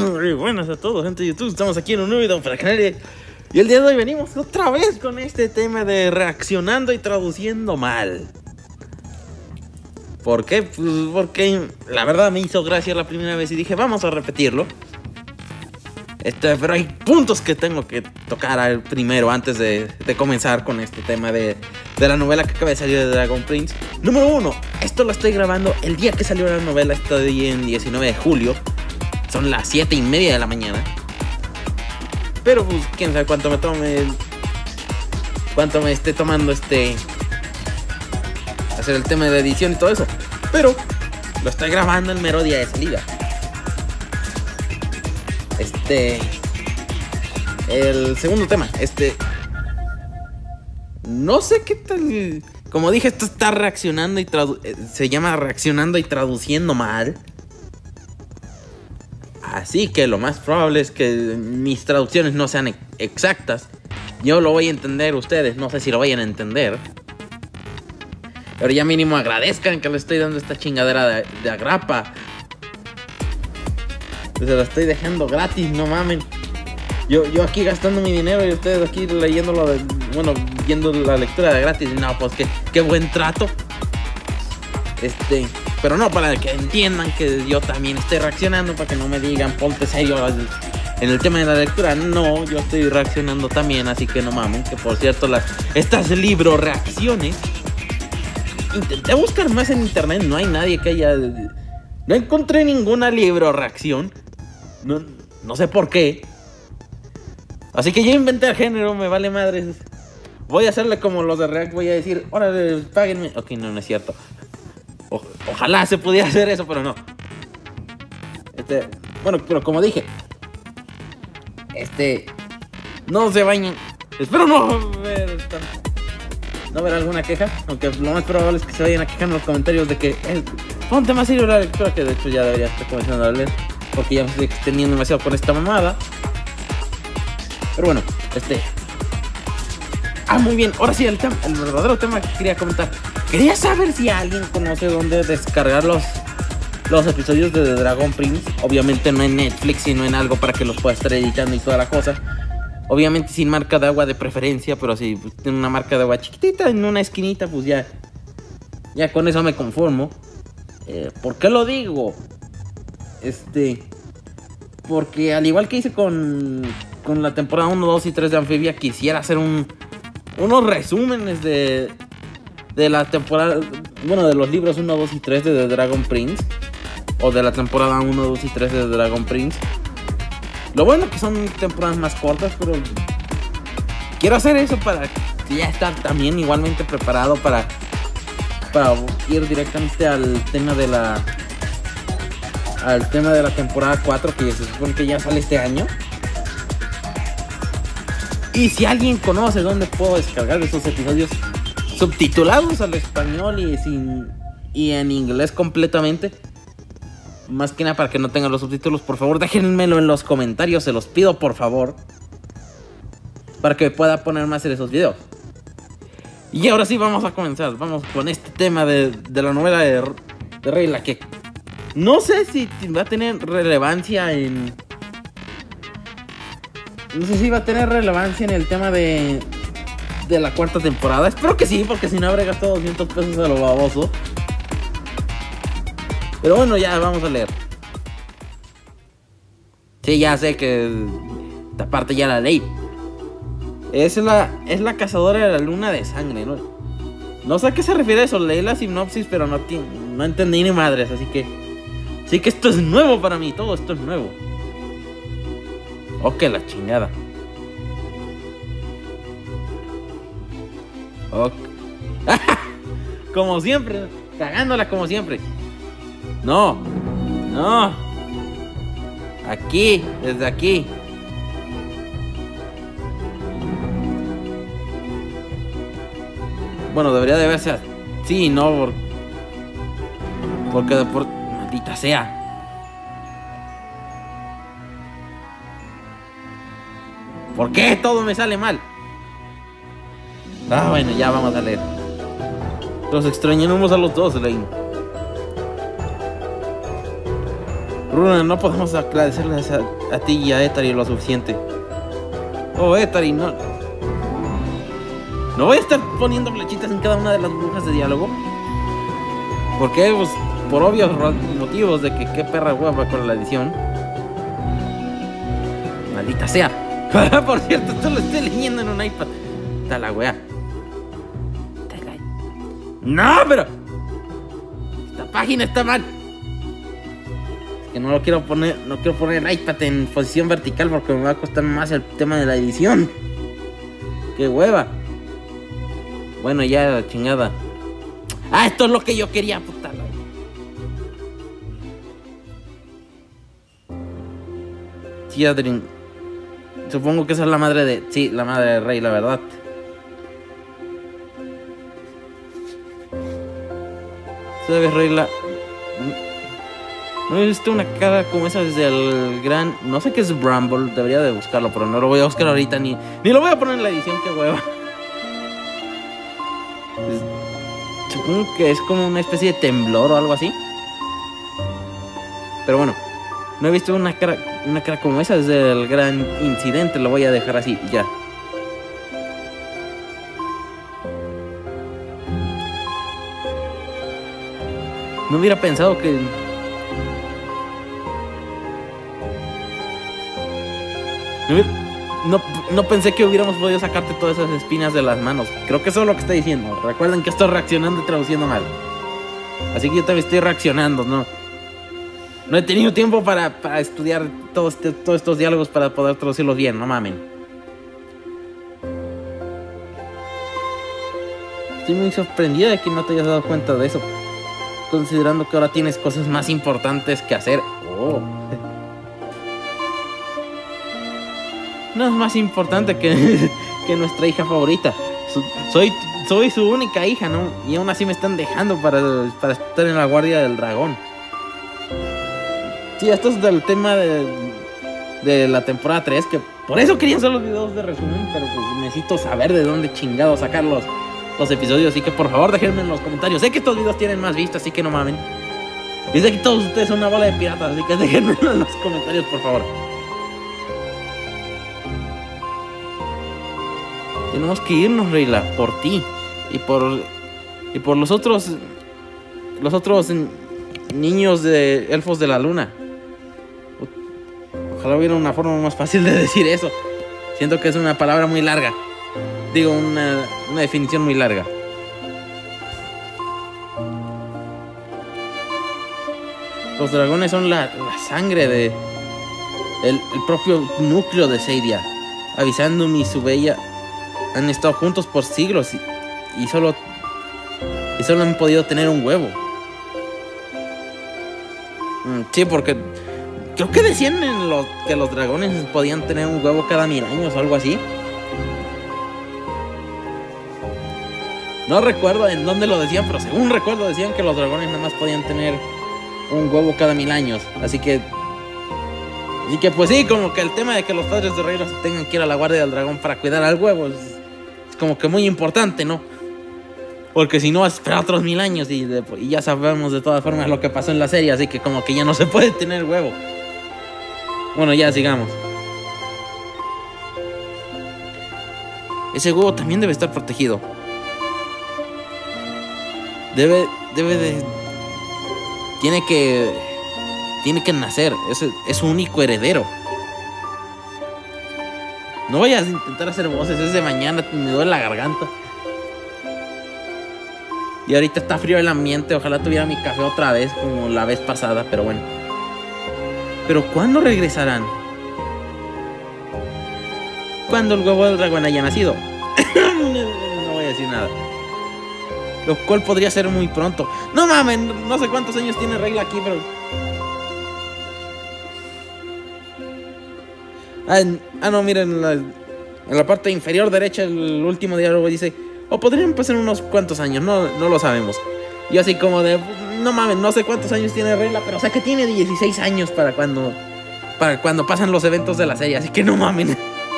Muy buenas a todos, gente de YouTube. Estamos aquí en un nuevo video para el canal. Y el día de hoy venimos otra vez con este tema de reaccionando y traduciendo mal. ¿Por qué? Pues porque la verdad me hizo gracia la primera vez y dije, vamos a repetirlo. Pero hay puntos que tengo que tocar primero antes de comenzar con este tema de la novela que acaba de salir de Dragon Prince. Número 1, esto lo estoy grabando el día que salió la novela, estoy en 19 de julio. Son las 7:30 de la mañana. Pero pues quién sabe cuánto me tome, cuánto me esté tomando hacer el tema de edición y todo eso. Pero lo estoy grabando el mero día de salida. El segundo tema, no sé qué tal. Como dije, esto está reaccionando y se llama reaccionando y traduciendo mal. Así que lo más probable es que mis traducciones no sean exactas. Yo lo voy a entender, ustedes no sé si lo vayan a entender. Pero ya mínimo agradezcan que le estoy dando esta chingadera de agrapa. Se la estoy dejando gratis, no mamen. Yo aquí gastando mi dinero y ustedes aquí leyéndolo, viendo la lectura de gratis. No, pues qué buen trato. Pero no, para que entiendan que yo también estoy reaccionando, para que no me digan, ponte serio en el tema de la lectura. No, yo estoy reaccionando también, así que no mamen. Que por cierto, estas libro reacciones, intenté buscar más en internet, no hay nadie que haya... No encontré ninguna libro reacción. No sé por qué. Así que yo inventé el género, me vale madres. Voy a hacerle como los de React, voy a decir, órale, páguenme. Ok, no es cierto. Ojalá se pudiera hacer eso, pero no. Bueno, pero como dije, no se bañen. Espero no ver alguna queja, aunque lo más probable es que se vayan a quejar en los comentarios de que ponte más serio la lectura, que de hecho ya debería estar comenzando a leer, porque ya me estoy extendiendo demasiado con esta mamada. Pero bueno, muy bien, ahora sí, el verdadero tema que quería comentar. Quería saber si alguien conoce dónde descargar los episodios de The Dragon Prince. Obviamente no en Netflix, sino en algo para que los pueda estar editando y toda la cosa. Obviamente sin marca de agua de preferencia, pero si tiene una marca de agua chiquitita en una esquinita, pues ya con eso me conformo. ¿Por qué lo digo? Porque al igual que hice con la temporada 1, 2 y 3 de Amphibia, quisiera hacer unos resúmenes de la temporada, de los libros 1, 2 y 3 de The Dragon Prince, o de la temporada 1, 2 y 3 de The Dragon Prince. Lo bueno que son temporadas más cortas, pero quiero hacer eso para ya estar también igualmente preparado para ir directamente al tema de la temporada 4, que se supone que ya sale este año. Y si alguien conoce dónde puedo descargar esos episodios subtitulados al español y en inglés completamente, más que nada para que no tengan los subtítulos, por favor déjenmelo en los comentarios, se los pido por favor, para que pueda ponerme a hacer esos videos. Y ahora sí vamos a comenzar, vamos con este tema de la novela de Rayla, que no sé si va a tener relevancia no sé si va a tener relevancia en el tema de la cuarta temporada. Espero que sí, porque si no habré gastado 200 pesos a lo baboso. Pero bueno, ya vamos a leer. Sí, ya sé que esta parte ya la leí. Es la cazadora de la luna de sangre, ¿no? No sé a qué se refiere eso, leí la sinopsis, pero no entendí ni madres, así que esto es nuevo para mí, todo esto es nuevo. Ok, la chingada. Ok. Como siempre, cagándola como siempre. No. Aquí, desde aquí. Bueno, debería de verse así, ¿no? Porque maldita sea. ¿Por qué todo me sale mal? Bueno, ya vamos a leer. Los extrañamos a los dos, Lane. Runa, no podemos agradecerles a ti y a Etari lo suficiente. Oh, Etari, no. No voy a estar poniendo flechitas en cada una de las brujas de diálogo. ¿Por qué? Pues por obvios motivos de que qué perra hueva con la edición. Maldita sea. Por cierto, esto lo estoy leyendo en un iPad. Está la wea. No, pero esta página está mal. Es que no lo quiero poner. No quiero poner el iPad en posición vertical porque me va a costar más el tema de la edición. Qué hueva. Bueno, ya la chingada. Ah, esto es lo que yo quería, puta. Sí, Adrien. Supongo que esa es la madre de... Sí, la madre de Rey, la verdad. ¿Sabes, Rey? No he visto una cara como esa desde el gran... No sé qué es Bramble, debería de buscarlo, pero no lo voy a buscar ahorita ni lo voy a poner en la edición, qué hueva. Supongo que es como una especie de temblor o algo así. Pero bueno, no he visto una cara como esa desde el gran incidente, lo voy a dejar así, ya. No hubiera pensado que... No pensé que hubiéramos podido sacarte todas esas espinas de las manos. Creo que eso es lo que está diciendo. Recuerden que estoy reaccionando y traduciendo mal. Así que yo también estoy reaccionando, ¿no? No he tenido tiempo para estudiar todos estos diálogos para poder traducirlos bien, no mamen. Estoy muy sorprendida de que no te hayas dado cuenta de eso, considerando que ahora tienes cosas más importantes que hacer. Oh. No es más importante que nuestra hija favorita. Soy su única hija, ¿no? Y aún así me están dejando para estar en la guardia del dragón. Sí, esto es del tema de la temporada 3, que por eso quería hacer los videos de resumen, pero pues necesito saber de dónde chingados sacar los episodios, así que por favor déjenme en los comentarios. Sé que estos videos tienen más vistas, así que no mamen. Y sé que todos ustedes son una bola de piratas, así que déjenme en los comentarios, por favor. Tenemos que irnos, Reyla, por ti y por los otros niños de elfos de la luna. Ojalá hubiera una forma más fácil de decir eso. Siento que es una palabra muy larga. Digo, una definición muy larga. Los dragones son la sangre de el propio núcleo de Seidia. Avisandum y su bella han estado juntos por siglos y solo han podido tener un huevo. Sí, porque creo que decían que los dragones podían tener un huevo cada 1000 años o algo así. No recuerdo en dónde lo decían, pero según recuerdo decían que los dragones nada más podían tener un huevo cada 1000 años. Así que pues sí, como que el tema de que los padres de Reyla se tengan que ir a la guardia del dragón para cuidar al huevo es como que muy importante, ¿no? Porque si no, espera otros 1000 años y ya sabemos de todas formas lo que pasó en la serie, así que como que ya no se puede tener huevo. Bueno, ya sigamos. Ese huevo también debe estar protegido. Tiene que nacer. Es su único heredero. No vayas a intentar hacer voces. Es de mañana, me duele la garganta. Y ahorita está frío el ambiente. Ojalá tuviera mi café otra vez como la vez pasada, pero bueno. Pero ¿cuándo regresarán? Cuando el huevo del dragón haya nacido. No voy a decir nada. Lo cual podría ser muy pronto. No mames, no sé cuántos años tiene Reyla aquí, pero... no, miren, en la parte inferior derecha, el último diálogo dice: o podrían pasar unos cuantos años, no lo sabemos. Y así como de, no mames, no sé cuántos años tiene Reyla, pero sé que tiene 16 años para cuando pasan los eventos de la serie, así que no mamen.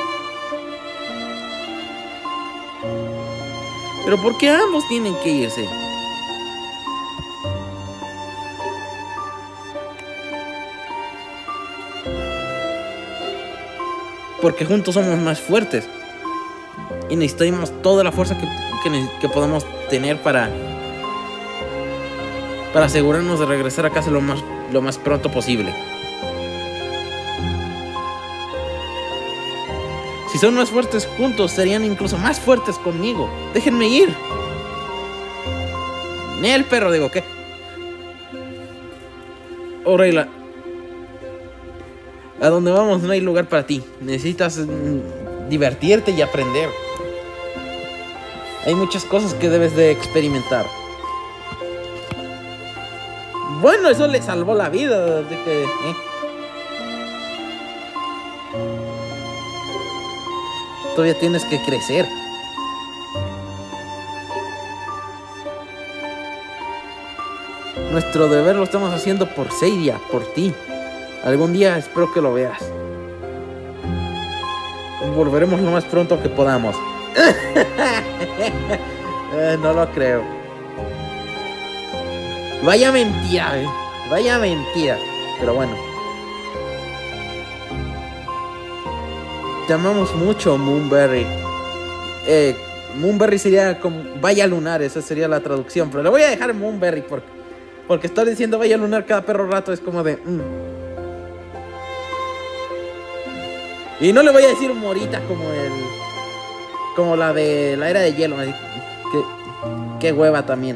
Pero ¿por qué ambos tienen que irse? Porque juntos somos más fuertes. Y necesitamos toda la fuerza que podamos tener para asegurarnos de regresar a casa lo más pronto posible. Si son más fuertes juntos, serían incluso más fuertes conmigo. Déjenme ir. Ni el perro, digo, ¿qué? Oh, Rayla. A donde vamos no hay lugar para ti. Necesitas divertirte y aprender. Hay muchas cosas que debes de experimentar. Bueno, eso le salvó la vida. Así que, todavía tienes que crecer. Nuestro deber lo estamos haciendo por Seiya, por ti. Algún día espero que lo veas. Volveremos lo más pronto que podamos. No lo creo. Vaya mentira, vaya mentira. Pero bueno. Te amamos mucho, Moonberry. Moonberry sería como vaya lunar, esa sería la traducción. Pero le voy a dejar Moonberry porque estar diciendo vaya lunar cada perro rato es como de... Y no le voy a decir Morita como la de la era de hielo. Qué hueva también.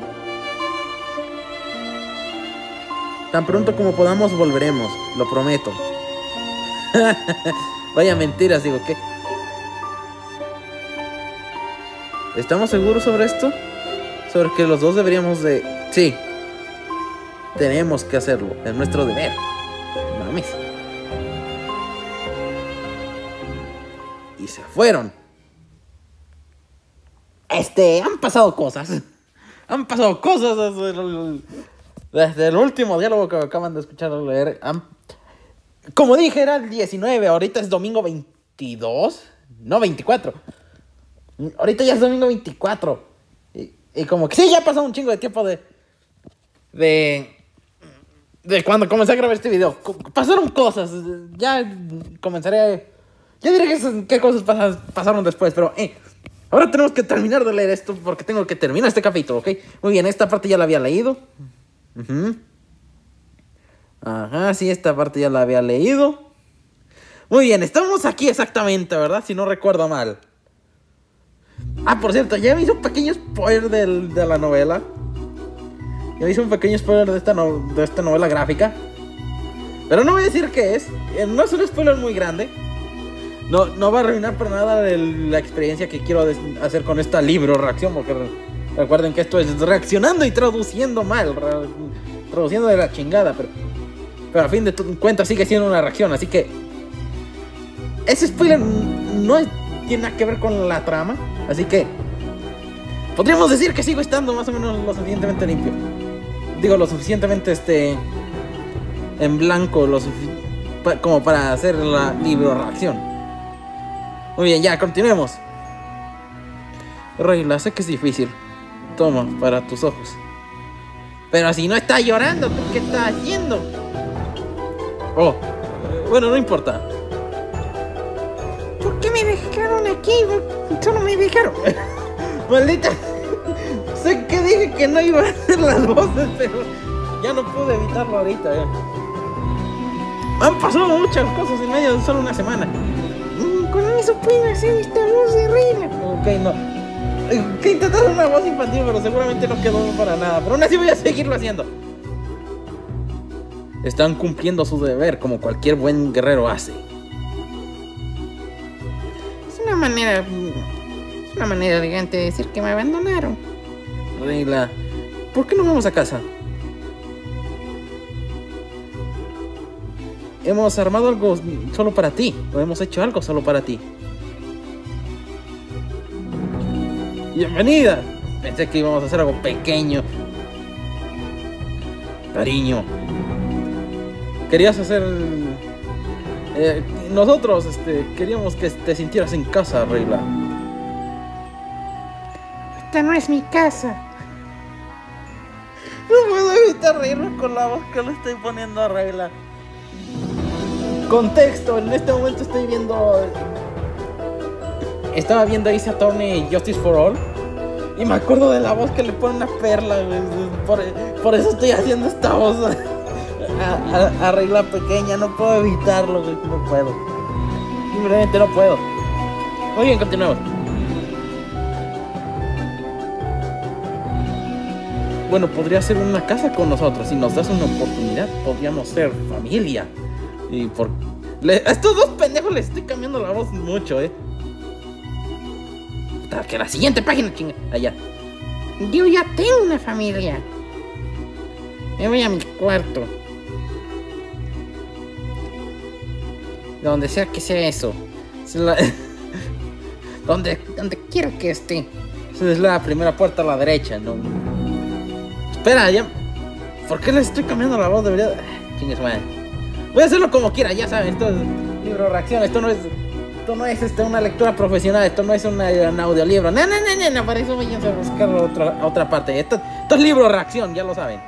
Tan pronto como podamos volveremos, lo prometo. Vaya mentiras, digo, ¿qué? ¿Estamos seguros sobre esto? Sobre que los dos deberíamos de... Sí. Tenemos que hacerlo, es nuestro deber. Mames. Y se fueron. Han pasado cosas. Han pasado cosas desde el último diálogo que acaban de escuchar leer. Como dije, era el 19. Ahorita es domingo 22. No, 24. Ahorita ya es domingo 24. Y como que sí, ya ha pasado un chingo de tiempo de cuando comencé a grabar este video. Pasaron cosas. Ya comenzaré. Ya diré qué cosas pasaron después. Pero ahora tenemos que terminar de leer esto porque tengo que terminar este capítulo, ¿ok? Muy bien, esta parte ya la había leído. Ajá, sí, esta parte ya la había leído. Muy bien, estamos aquí exactamente, ¿verdad? Si no recuerdo mal. Ah, por cierto, ya me hice un pequeño spoiler de la novela. Ya me hice un pequeño spoiler de esta novela gráfica. Pero no voy a decir qué es. No es un spoiler muy grande. No va a arruinar para nada la experiencia que quiero hacer con esta libro reacción. Porque recuerden que esto es reaccionando y traduciendo mal. Traduciendo de la chingada. Pero a fin de cuentas sigue siendo una reacción. Así que ese spoiler no tiene nada que ver con la trama. Así que podríamos decir que sigo estando más o menos lo suficientemente limpio. Digo, lo suficientemente en blanco como para hacer la libro reacción. Muy bien, ya, continuemos. Rayla, sé que es difícil. Toma, para tus ojos. Pero si no está llorando, ¿qué está haciendo? Oh, bueno, no importa. ¿Por qué me dejaron aquí? Solo me dejaron. Maldita. Sé que dije que no iba a hacer las voces, pero ya no pude evitarlo ahorita. Han pasado muchas cosas en medio de solo una semana. Con eso puedo hacer esta voz de reina. Ok, no. Que intenté hacer una voz infantil, pero seguramente no quedó para nada. Pero aún así voy a seguirlo haciendo. Están cumpliendo su deber como cualquier buen guerrero hace. Es una manera elegante de decir que me abandonaron. Rayla, ¿por qué no vamos a casa? Hemos armado algo solo para ti. O hemos hecho algo solo para ti. ¡Bienvenida! Pensé que íbamos a hacer algo pequeño. Cariño. Querías hacer... nosotros queríamos que te sintieras en casa, Rayla. Esta no es mi casa. No puedo evitar reírme con la voz que le estoy poniendo a Rayla. Contexto, en este momento estoy viendo estaba viendo Ace Attorney Justice for All y me acuerdo de la voz que le pone una perla, güey. Por eso estoy haciendo esta voz a regla pequeña. No puedo evitarlo, güey. No puedo. Simplemente no puedo. Muy bien, continuemos. Bueno, podría ser una casa con nosotros. Si nos das una oportunidad, podríamos ser familia. Y por... a estos dos pendejos les estoy cambiando la voz mucho, Que la siguiente página, chinga. Allá. Yo ya tengo una familia. Me voy a mi cuarto. Donde sea que sea eso. Donde quiera que esté. Esa es la primera puerta a la derecha, ¿no? Espera, ya. ¿Por qué les estoy cambiando la voz? Debería... Chingues, madre. Voy a hacerlo como quiera, ya saben. Esto es libro reacción. Esto no es una lectura profesional. Esto no es un audiolibro. No. Para eso vayan a buscar otra parte. Esto es libro reacción, ya lo saben.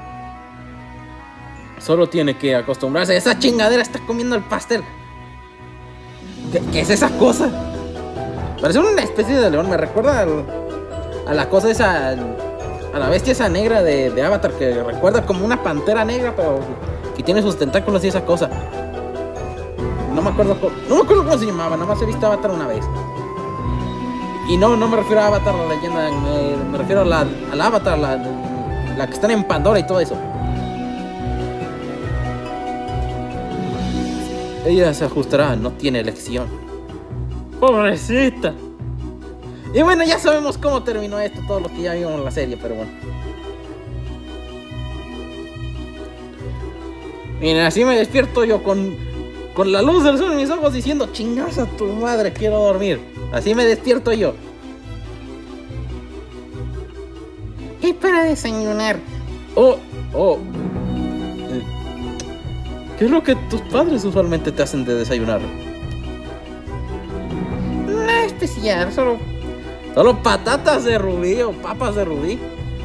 Solo tiene que acostumbrarse. Esa chingadera está comiendo el pastel. ¿Qué es esa cosa? Parece una especie de león. Me recuerda a la cosa esa... A la bestia esa negra de Avatar, que recuerda como una pantera negra, pero que tiene sus tentáculos y esa cosa. No me acuerdo cómo se llamaba. Nada más he visto Avatar una vez. Y no me refiero a Avatar la leyenda. Me refiero a la Avatar, la que están en Pandora y todo eso. Ella se ajustará, no tiene elección. Pobrecita. Y bueno, ya sabemos cómo terminó esto, todos los que ya vimos la serie, pero bueno. Miren, así me despierto yo con la luz del sol en mis ojos diciendo, chingas a tu madre, quiero dormir. Así me despierto yo. ¿Qué para desayunar? ¿Qué es lo que tus padres usualmente te hacen de desayunar? Nada especial, solo patatas de rubí o papas de rubí.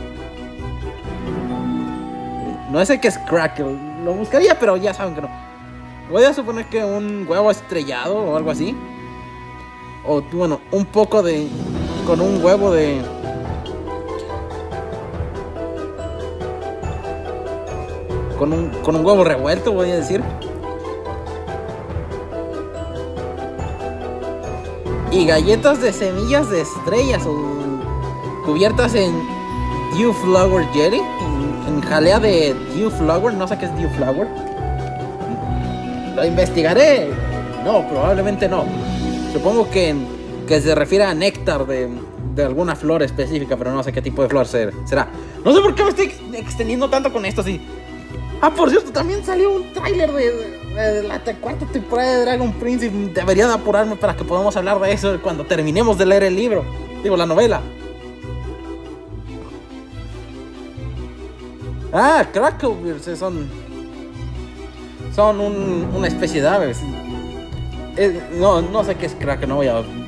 No sé qué es crackle. Lo buscaría, pero ya saben que no. Voy a suponer que un huevo estrellado o algo así. O bueno, un poco de... Con un huevo de... Con un huevo revuelto, voy a decir. Y galletas de semillas de estrellas o cubiertas en Dew Flower Jelly, en jalea de Dew Flower. No sé qué es Dew Flower. Lo investigaré. No, probablemente no. Supongo que se refiere a néctar de alguna flor específica, pero no sé qué tipo de flor será. No sé por qué me estoy extendiendo tanto con esto, sí. Por cierto, también salió un tráiler de la cuarta temporada de Dragon Prince y debería de apurarme para que podamos hablar de eso cuando terminemos de leer el libro. Digo, la novela. Cracklebears son una especie de aves. No sé qué es crack, no voy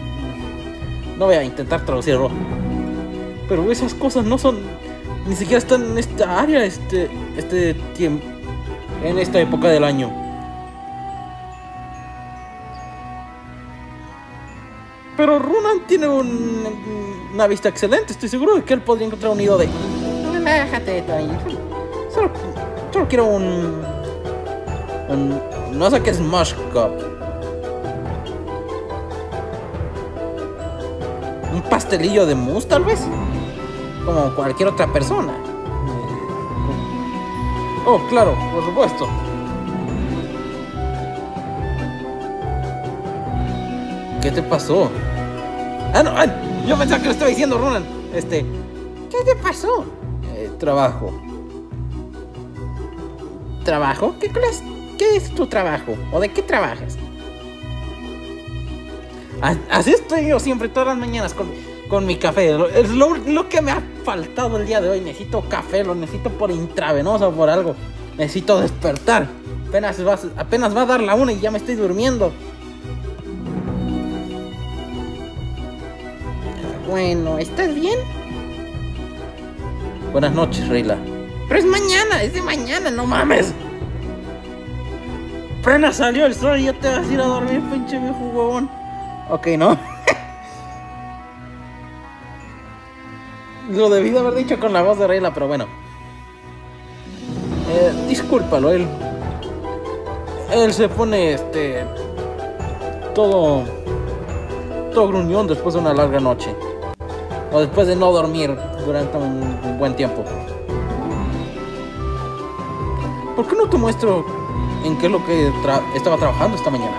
a intentar traducirlo. Pero esas cosas no son... Ni siquiera están en esta área, este tiempo, en esta época del año. Pero Runan tiene una vista excelente. Estoy seguro de que él podría encontrar un nido de... Déjate de todo ahí. Solo quiero un... No sé qué es Mush Cup. Un pastelillo de mousse, tal vez. Como cualquier otra persona. Oh, claro, por supuesto. ¿Qué te pasó? No, yo pensaba que lo estaba diciendo Ronan. ¿Qué te pasó? Trabajo. ¿Trabajo? ¿Qué es tu trabajo? ¿O de qué trabajas? Así estoy yo siempre, todas las mañanas con mi café. Es lo que me ha faltado el día de hoy. Necesito café, lo necesito por intravenosa o por algo. Necesito despertar. Apenas va a dar la 1 y ya me estoy durmiendo. Bueno, ¿estás bien? Buenas noches, Rayla. Pero es de mañana, no mames. Apenas salió el sol y ya te vas a ir a dormir, pinche viejo huevón. Ok, ¿no? Lo debí de haber dicho con la voz de Rayla, pero bueno. Discúlpalo, él se pone todo gruñón después de una larga noche. O después de no dormir durante un buen tiempo. ¿Por qué no te muestro en qué es lo que estaba trabajando esta mañana?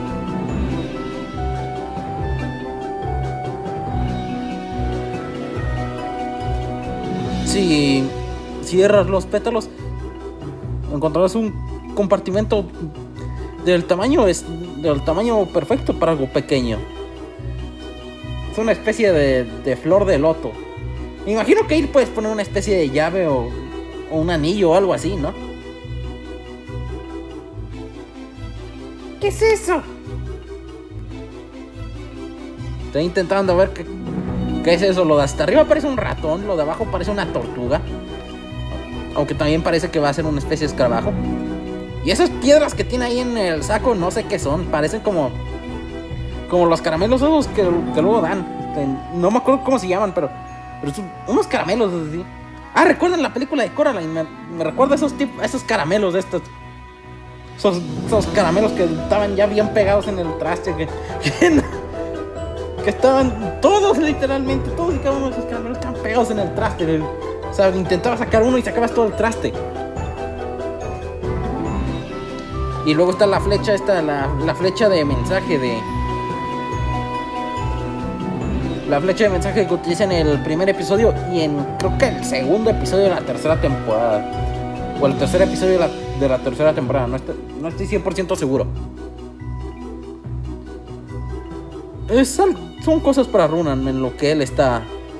Si cierras los pétalos, encontrarás un compartimento del tamaño perfecto para algo pequeño. Es una especie de flor de loto. Me imagino que ahí puedes poner una especie de llave o un anillo o algo así, ¿no? ¿Qué es eso? Estoy intentando ver qué es eso. Lo de hasta arriba parece un ratón, lo de abajo parece una tortuga. Aunque también parece que va a ser una especie de escarabajo. Y esas piedras que tiene ahí en el saco, no sé qué son. Parecen como los caramelos esos que luego dan. No me acuerdo cómo se llaman, pero son unos caramelos así. Ah, ¿recuerdan la película de Coraline? Me recuerda esos caramelos de estos. Esos caramelos que estaban ya bien pegados en el traste. Que estaban todos, literalmente, todos y cada uno de esos caramelos estaban pegados en el traste. O sea, intentaba sacar uno y sacabas todo el traste. Y luego está la flecha, la flecha de mensaje La flecha de mensaje que utiliza en el primer episodio y creo que el segundo episodio de la tercera temporada. O el tercer episodio de la tercera temporada. No estoy 100% seguro. Son cosas para Runan en lo que él está.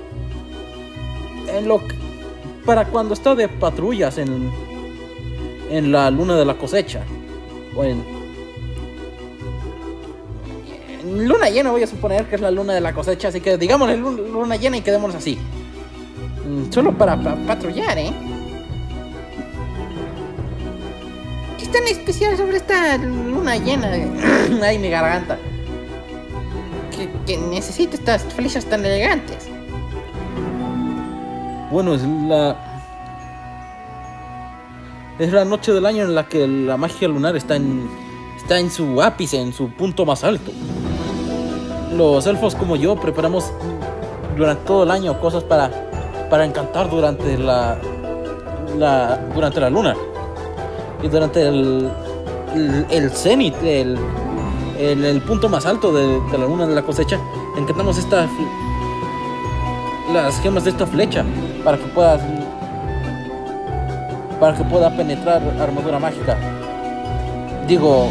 Para cuando está de patrullas en la luna de la cosecha. O en luna llena, voy a suponer que es la luna de la cosecha. Así que digámosle luna llena y quedémonos así. Solo para patrullar, ¿eh? ¿Qué es tan especial sobre esta luna llena? Ay, mi garganta. Que necesita estas flechas tan elegantes. Bueno, es la noche del año en la que la magia lunar está en su ápice, en su punto más alto. Los elfos como yo preparamos durante todo el año cosas para encantar durante la luna. Y durante el cenit, el punto más alto de la luna de la cosecha, encantamos las gemas de esta flecha para que pueda penetrar armadura mágica. Digo,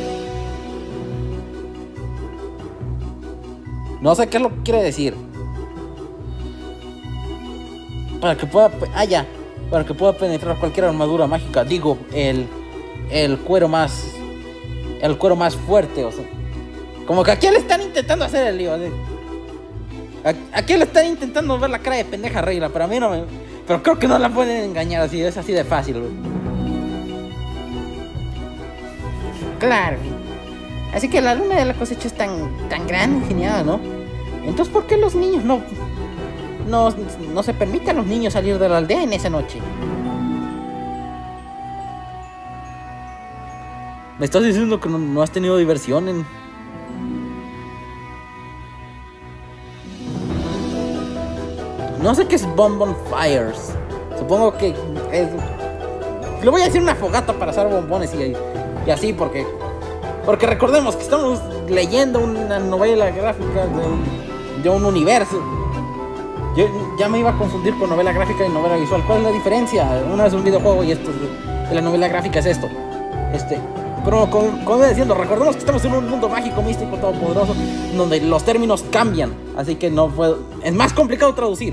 no sé qué es lo que quiere decir. Para que pueda penetrar cualquier armadura mágica. Digo, el cuero más fuerte, o sea, como que aquí le están intentando hacer el lío. Aquí le están intentando ver la cara de pendeja Rayla, pero a mí pero creo que no la pueden engañar así, es así de fácil, güey. Claro. Así que la luna de la cosecha es tan grande y genial, ¿no? Entonces, ¿por qué los niños no se permite a los niños salir de la aldea en esa noche? ¿Me estás diciendo que no has tenido diversión en...? No sé qué es bonfires. Supongo que es... Le voy a decir una fogata para hacer bombones y así, porque recordemos que estamos leyendo una novela gráfica de un universo. Yo ya me iba a confundir con novela gráfica y novela visual. ¿Cuál es la diferencia? Una es un videojuego y la novela gráfica es esto. Pero como iba diciendo, recordemos que estamos en un mundo mágico, místico, todopoderoso, donde los términos cambian. Así que es más complicado traducir.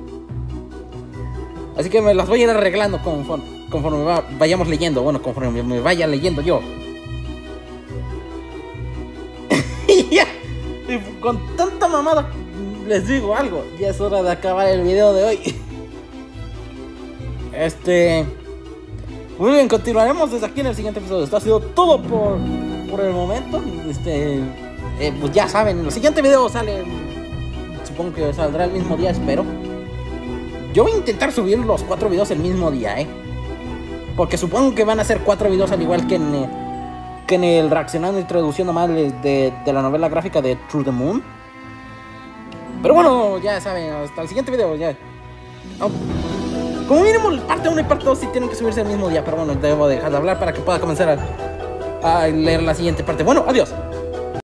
Así que me las voy a ir arreglando conforme vayamos leyendo. Bueno, conforme me vaya leyendo yo. Y ya, y con tanta mamada les digo algo. Ya es hora de acabar el video de hoy. Muy bien, continuaremos desde aquí en el siguiente episodio. Esto ha sido todo por el momento. Pues ya saben, en el siguiente video supongo que saldrá el mismo día, espero. Yo voy a intentar subir los 4 videos el mismo día, porque supongo que van a ser 4 videos al igual que en el reaccionando y traduciendo mal de la novela gráfica de Through the Moon. Pero bueno, ya saben, hasta el siguiente video, ya. Como mínimo, parte 1 y parte 2 sí tienen que subirse el mismo día. Pero bueno, debo dejar de hablar para que pueda comenzar a leer la siguiente parte. Bueno, adiós.